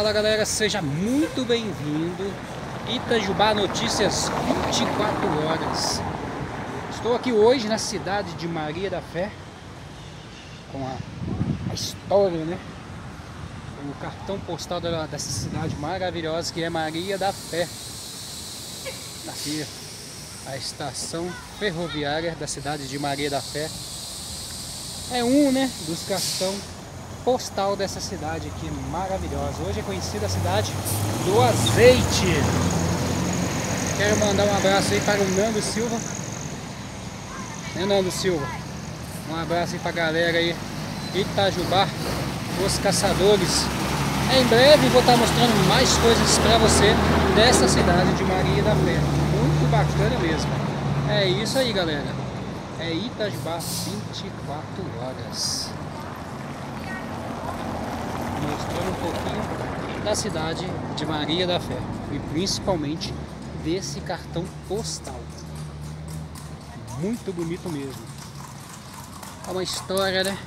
Fala galera, seja muito bem-vindo. Itajubá Notícias 24 horas. Estou aqui hoje na cidade de Maria da Fé com a história, né? O cartão postal dessa cidade maravilhosa que é Maria da Fé. Aqui a estação ferroviária da cidade de Maria da Fé. É um, né, dos cartão postal dessa cidade aqui maravilhosa. Hoje é conhecida a cidade do azeite. Quero mandar um abraço aí para o Nando Silva. Né, Nando Silva? Um abraço aí para a galera aí, Itajubá, os caçadores. Em breve vou estar mostrando mais coisas para você dessa cidade de Maria da Fé. Muito bacana mesmo. É isso aí, galera. É Itajubá 24 horas. Mostrando um pouquinho da cidade de Maria da Fé e principalmente desse cartão postal. Muito bonito mesmo. É uma história, né,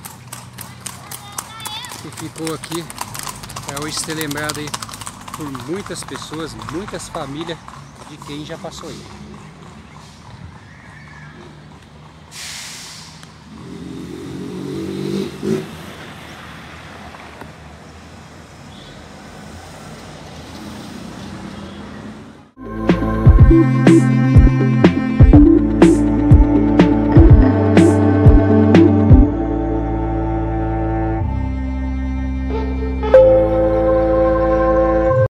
que ficou aqui para hoje ser lembrado aí por muitas pessoas, muitas famílias de quem já passou aí.